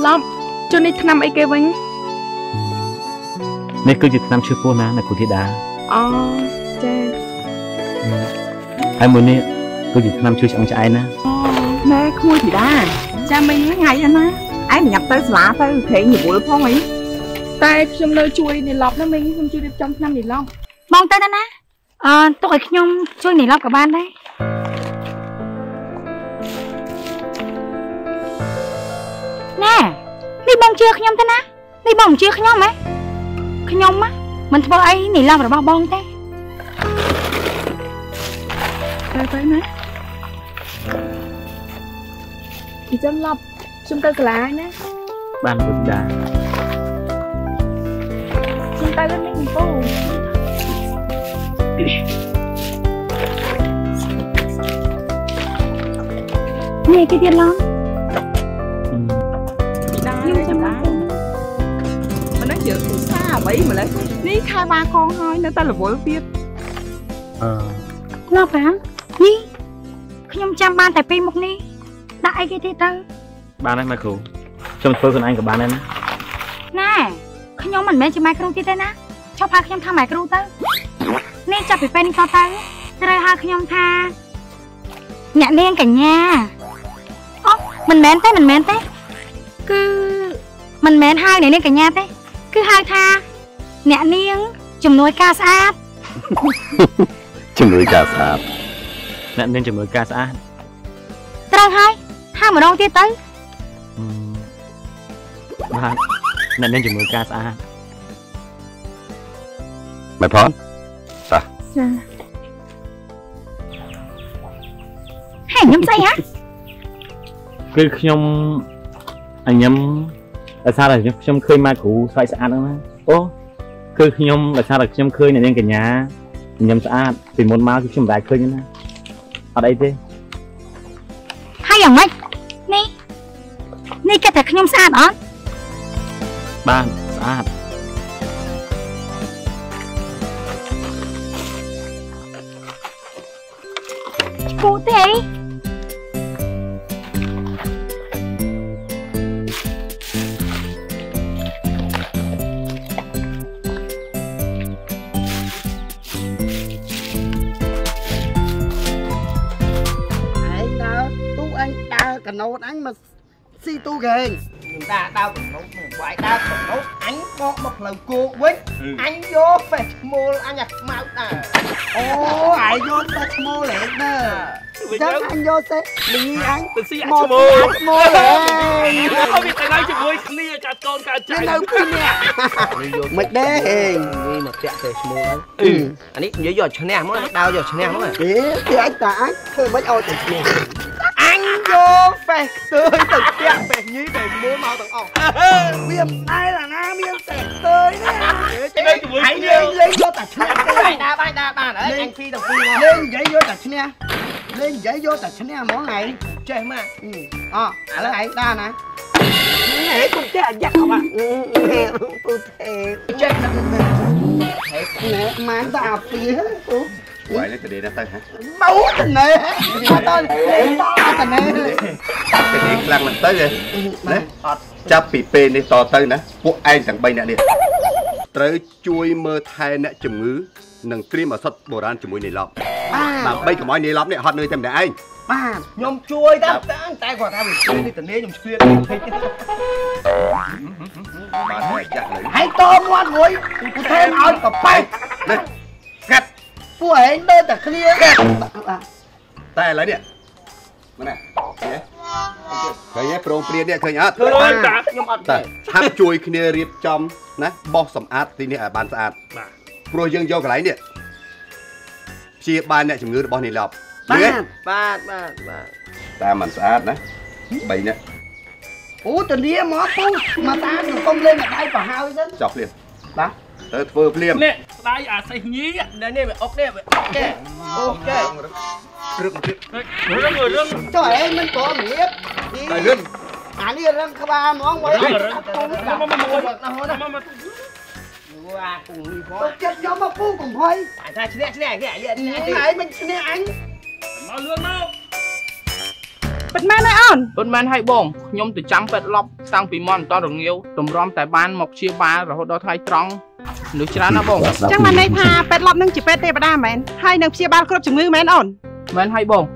ឡប់ជន់នេះឆ្នាំអីគេវិញនេះគឺជាឆ្នាំឈឺពោះណានៅគុធីតាអូចាហើយមួយនេះគឺជាឆ្នាំឈឺឆ្អឹងឆ្អែនណាណែក្មួយធីតាចាំមិញថ្ងៃណាឯងញ៉ាំទៅសាលាទៅព្រេងរវល់ផងអីតែខ្ញុំនៅជួយនីឡប់ណាមិញខ្ញុំជួយរៀបចំឆ្នាំនីឡប់បងទៅណាទុកឲ្យខ្ញុំជួយនីឡប់ក៏បានដែរណែនេះបងជឿខ្ញុំទៅណានេះបងមិនជឿខ្ញុំហ៎ខ្ញុំមិនធ្វើអីនីឡប់របស់បងទេទៅណាអញ្ចឹងឡប់ខ្ញុំទៅសាលាណាបានគុធីតាខ្ញុំទៅនេះពូនេះគេទៀតឡងខ្ញុំចាំបានមិនដឹងជឿគ្រូសាអ្វីម្លេះនេះខែបាកងហើយនៅតែរវល់ទៀតឡប់ប្រាំនេះខ្ញុំចាំបានតែពីមុខនេះដាក់អីគេទៀតទៅបានហើយម៉ែគ្រូខ្ញុំធ្វើខ្លួនឯងក៏បានដែរណាណែខ្ញុំមិនមែនជាម៉ែគ្រូទៀតទេណាឈប់ហៅខ្ញុំថាម៉ែគ្រូទៅនេះចាប់ពីពេលនេះតទៅត្រូវហៅខ្ញុំថាអ្នកនាងកញ្ញាអូមិនមែនទេគឺមិនមែនហៅអ្នកនាងកញ្ញាទេគឺហៅថាអ្នកនាងជំនួយការស្អាតជំនួយការស្អាតអ្នកនាងជំនួយការស្អាតត្រូវហើយហៅម្ដងទៀតទៅបាទអ្នកនាងជំនួយការស្អាតម៉ែផនចាហើយខ្ញុំស្អីហ៎គឺខ្ញុំអញញឹមដោយសារតែខ្ញុំឃើញម៉ែគ្រូស្អាតស្អាតហ្នឹងណាអូគឺខ្ញុំដោយសារតែខ្ញុំឃើញអ្នកនាងកញ្ញាញឹមស្អាតពីមុនមកគឺខ្ញុំមិនដែលឃើញណាអត់អីទេហើយយ៉ាងម៉េចនេះគេតែខ្ញុំស្អាតអត់បានស្អាតគូទេកណូតអញមកស៊ីទូកេងតាដើរកណូតមកវាយដើរកណូតអញបកមកផ្លូវគោកវិញអញយកហ្វេសឈ្មោលអញអាខ្មៅដែរអូឯងយកហ្វេសឈ្មោលហេតុណាចឹងអញយកសេលីអញទៅស៊ីអាឈ្មោលហេអត់មានថ្ងៃជាមួយគ្នាចាត់កូនកើតចៃនៅពីនេះមិនដែរហេនេះមកតាក់សេឈ្មោលហើយអានេះនិយាយយកឈ្នះមកដើរយកឈ្នះមកអេទីអញតាអញធ្វើមិនឲ្យតែឈ្នះអញយកហ្វេសខ្ទើយទៅផ្ទះពេះញីតែមួយមកទាំងអស់មានតែអាណាមានតែខ្ទើយណាអញលេងយកតែឈ្នះទេដើរបានអើអញពីទាំងពីរមកលេងនិយាយយកតែឈ្នះលេងនិយាយយកតែឈ្នះហ្មងឯងចេះមកអូឥឡូវឯងដើរណាហេគុំចេះអាយ៉ាក់មកពុទេចេះដល់ហេម៉ានតាអាពីពុវាយលេទៅនេះទៅហ៎បោតណែអត់ដល់តណែពេលនេះខ្លាំងមែនទៅណាអត់ចាប់ពីពេលនេះតទៅណាពួកឯងទាំង3នាក់នេះត្រូវជួយមើលថែអ្នកជំងឺនិងត្រៀមឱសថបុរាណជាមួយនីឡប់ដើម្បីកុំឲ្យនីឡប់នេះហត់នឿយតែម្នាក់ឯងបាទខ្ញុំជួយតែគាត់ថាវាជួយនេះតនេខ្ញុំឆ្លៀតពេកបាទហើយចាក់លើហើយតមាត់មួយពុទ្ធេឲ្យប្រប៉ែកនេះកាត់ពួកឯងដើរតែគ្នាតែឥឡូវនេះមើលណាឃើញទេប្រងព្រាននេះឃើញអត់ឃើញតាខ្ញុំអត់ទេឆាប់ជួយគ្នារៀបចំណាបោះសម្អាតទីនេះឲ្យបានស្អាតបាទព្រោះយើងយកកន្លែងនេះព្យាបាលអ្នកជំងឺរបស់នីឡប់បាទតែមិនស្អាតណា3នាក់អូតនីមកពូមកតាខ្ញុំកុំលេងដៃប្រហើយទៅចោះភ្លាមបាទទៅធ្វើភ្លាមនេះស្ដាយអាសេះញីនេះវាអុកនេះវាអុកចេះអូចេះរឹកទៀតរឹងចុះឯងមិនក៏មៀបតែរឹងអានេះរឹងក្បាលហ្មងមកមកអាពូនេះផងចិត្តយកមកពូកំភៃថាឈ្នះគេឯងមិនឈ្នះអញមកលឿនមកเป็นแม่ได้อ่อนเปิดแมนให้บ่งยมติดจำเป็ดล็อบตั้งปีมอนตอนรงเงี้ยวตุ่มรอมแต่บ้านหมกเชียบาเราดอไทยตรองหรือชนะนะบ่งจังมันในพาเป็ดรอบนึงจีเป็ดเตะประดาแมนให้หนึ่งเชียร์บ้านครบจุงมือแมนอ่อนแมนให้บ่ง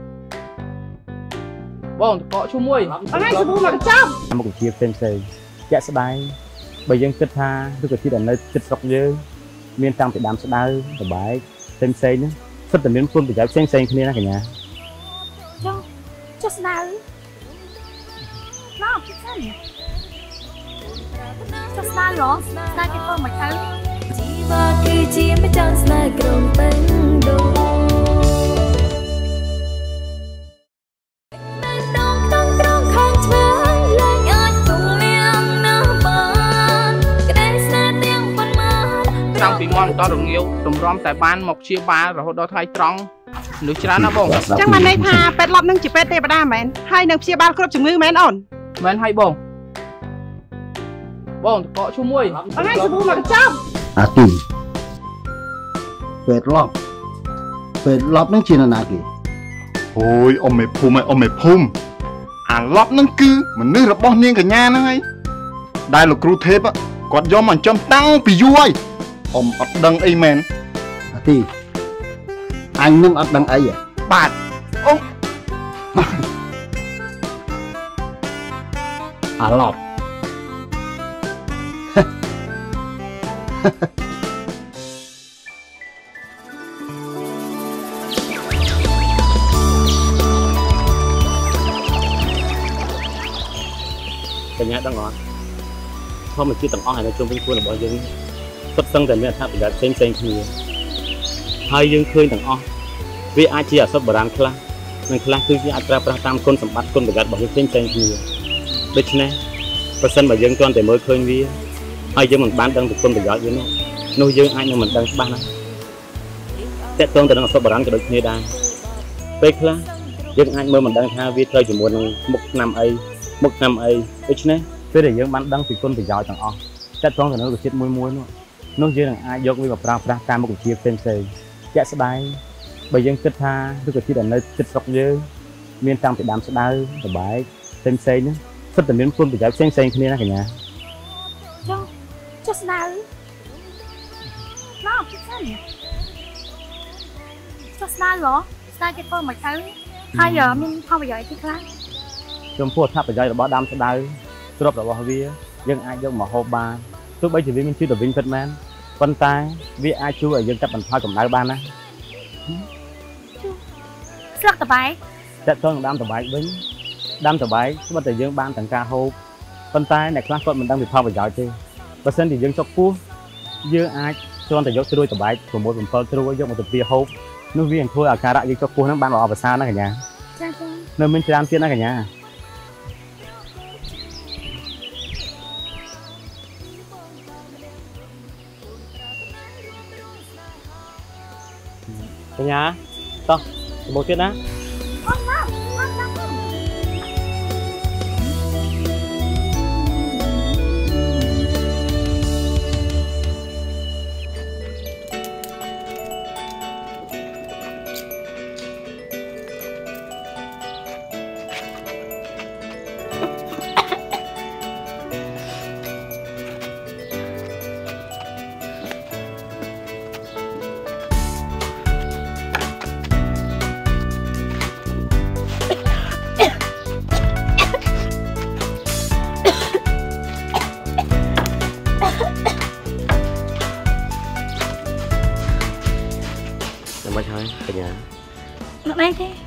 บ่งเกาะชุ่มมวยเอาให้สบู่หลังจ้ำមកជាផ្សេងជាក់ស្ដែងបើយើងគិតថាឬក៏ទីដែលនៅចិត្តស្រុកយើងមានតាំងពីដើមស្ដៅតបែកផ្សេងហ្នឹងសិតតែមានគុណប្រយោជន៍ផ្សេងគ្នាណាកញ្ញាចុះស្ដៅណោះពិសេសចុះស្ដៅហ៎ស្ដៅគេធ្វើមិនទៅជីវ៉ាគឺជាម្ចាស់ស្នេហ៍ក្រុងពេញដូតាំងពីមន់តរងាវទម្រាំតែបានមកជាបាល់រហូតដល់ថ្ងៃត្រង់លុះច្រើនណាបងចឹងមិនន័យថាពេទ្យឡប់នឹងជាពេទ្យទេវតាមែនហើយនឹងព្យាបាលគ្រប់ជំងឺមែនអូនមែនហើយបងតកកឈ្មោះមួយអត់ហើយសួរមកចាំអាទីពេទ្យឡប់នឹងជានរណាគេអូយអ៊ំមេភូមិអាឡប់នឹងគឺមនុស្សរបស់នាងកញ្ញាហ្នឹងហើយដែលលោកគ្រូទេពគាត់យកមកចំតាំងពីយូរហើយអ៊ំអត់ដឹងអីមែនអាទីអញនឹងអត់ដឹងអីបាទអូអាឡប់ បញ្ញាដឹងអត់ធម្មជាតិទាំងអស់ហើយនៅជុំវិញខ្លួនរបស់យើងសុទ្ធសឹងតែមានអត្ថប្រយោជន៍ផ្សេងគ្នាហើយយើងឃើញទាំងអស់វាអាចជាអសត់បុរាណខ្លះនិងខ្លះគឺជាអាចប្រើប្រាស់តាមគុណសម្បត្តិគុណប្រយោជន៍របស់យើងផ្សេងគ្នាដូច្នេះបើសិនបើយើងគ្រាន់តែមើលឃើញវាហើយយើងមិនបានដឹងពីគុណប្រយោជន៍វានោះយើងអាចនឹងមិនដឹងច្បាស់ណាស់តើតើទៅនឹងអសត់បុរាណក៏ដូចគ្នាដែរពេលខ្លះយើងអាចមើលមិនដឹងថាវាត្រូវជាមួយនឹងមុខឆ្នាំអីដូច្នេះពេលដែលយើងបានដឹងពីគុណប្រយោជន៍ទាំងអស់ចាត់ត្រង់ទៅនឹងរសជាតិមួយនោះយើងនឹងអាចយកវាមកប្រើប្រាស់តាមមុខវិជ្ជាផ្សេងជាក់ស្ដែងបើយើងគិតថារុក្ខជាតិដែលនៅជិតស្រុកយើងមានតាំងពីដើមស្ដៅតបែកផ្សេងហ្នឹងសិតតែមានគុណប្រយោជន៍ផ្សេងគ្នាណាកញ្ញាចុះស្ដៅណោះពិសេសចុះស្ដៅហ៎ស្ដៅគេធ្វើមិនទៅហើយមានផលប្រយោជន៍ទីខ្លះចំពោះអត្ថប្រយោជន៍របស់ដើមស្ដៅទ្រព្យរបស់វាយើងអាចយកមកហូបបានទោះបីជាវាមានជាតិវិញពិតមែនប៉ុន្តែវាអាចជួយឲ្យយើងកាត់បន្ថយកម្ដៅបានណាស្លឹកតបែកតែតើនឹងដើមតបែកវិញដើមតបែកស្បិតតែយើងបានទាំងការហូបប៉ុន្តែអ្នកខ្លះគាត់មិនដឹងពីផលប្រយោជន៍ទេបើសិនជាយើងចុកពោះយើងអាចគ្រាន់តែយកត្រួយតបែក6-7ត្រួយយកមកទៅពីហូបនោះវានឹងធ្វើអាការៈយើងចុកពោះហ្នឹងបានល្អប្រសើរណាកញ្ញាចានៅមានច្រើនទៀតណាកញ្ញាកញ្ញាតោះសម្បូរទៀតណាមិនហើយកញ្ញាមកđâyទេ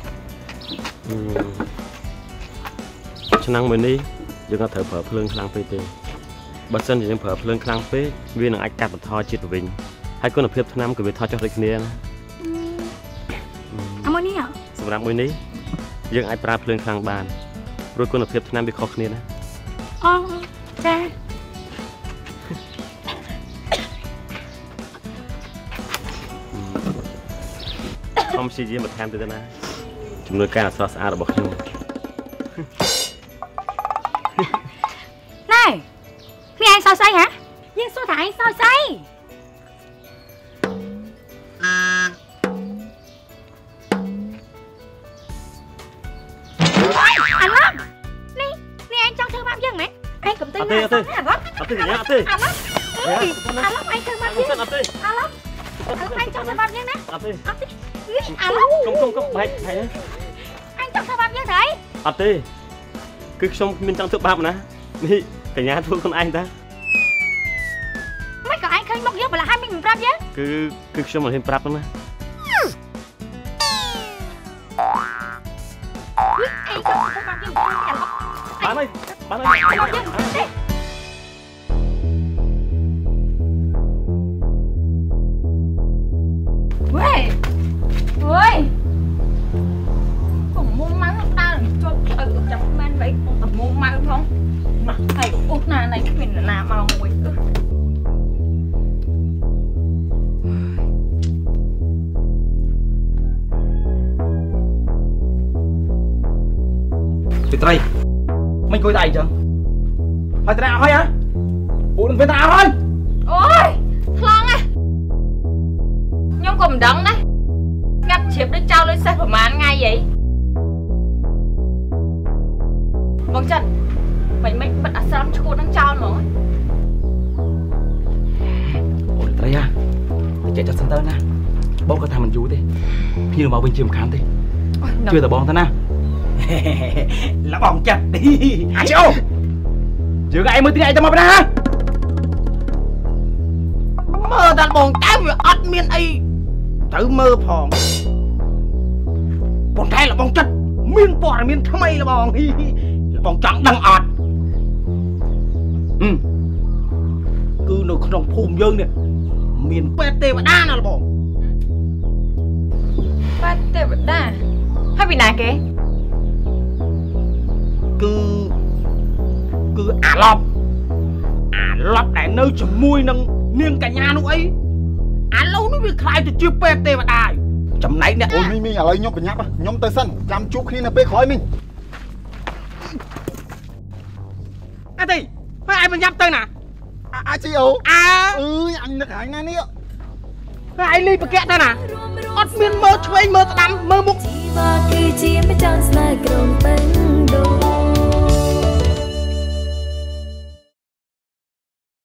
ឆ្នាំងមួយនេះយើងអត់ត្រូវប្រើភ្លើងខ្លាំងពេកទេបើសិនជាយើងប្រើភ្លើងខ្លាំងពេកវានឹងអាចកាត់បន្ថយជាតិវិញហើយគុណភាពថ្នាំក៏វាថយចុះដូចគ្នាណាអាមួយនេះសម្រាប់មួយនេះយើងអាចប្រើភ្លើងខ្លាំងបានព្រោះគុណភាពថ្នាំវាខុសគ្នាណាអូចាខ្ញុំព្យាយាមបន្ថែមទៅណាជំនួយការអស្រស់ស្អាតរបស់ខ្ញុំណែនេះឯងសើស្អីហ៎យើងសួរថាឯងសើស្អីទេអត់ទេអត់ទេញ៉ាំអត់ទេអាឡោះឯងទៅមកទៀតអត់ទេអាឡោះឯងចង់ទៅបាត់យ៉ាងណាអត់ទេអាឡោះកុំបែកហើយអញចង់ទៅបាត់យ៉ាងទៅអត់ទេគឺខ្ញុំមានចង់ធ្វើបាបណានេះកញ្ញាធ្វើខ្លួនឯងតាមិនក៏ឯងឃើញមុខយើងបលាហើយមិនប្រាប់យើងគឺខ្ញុំមិនហ៊ានប្រាប់ទេណាអីចង់ទៅបាត់យ៉ាងបានហើយ喂，còn mua máu ta cho tự chặt men vậy còn tập mua máu không mà thầy út này mình là làm màu mùi Tụi trai mình coi tay chẳng phải tao thôi hả ủa đừng phải tao thôi ôi thằng à nhóm cùng đắng đấy ngắt chếp đứa trao lên xe của màn ngay vậy Vâng Trần mày bật ả sao cho cô đang trao nó ủa tụi trai à chạy cho sân tơ nè bố có thằng mình vui đi khi mà bên chiêm khám đi chưa tao bong tao nè là bong chặt đi à chứ chưa cái em mới tiếng ai tao mà bên hả mơ tao bong tao vừa ớt miên ấy tự mơ phòng bong thay là bong chặt miên bò là miên thăm ấy là bong trắng đằng ọt cứ nó không phùm dương nè miên PT và đa nào là bong PT và đa hay bị nào kìa cứ ả lọp để nơi chấm mùi nâng niêng cả nhà nó ấy ả lâu nó bị khai từ chưa PT và đài chấm này nè ôi mình ở đây nhóm phải nháp á nhóm tới sân chăm chút khi là bê khói mình cái gì phải ai mà nhắm tới nè à chị ấu à anh được hải này nè cái ai ly bà kẹt đây nè ọt miên mơ chơi mơ tao đâm mơ mục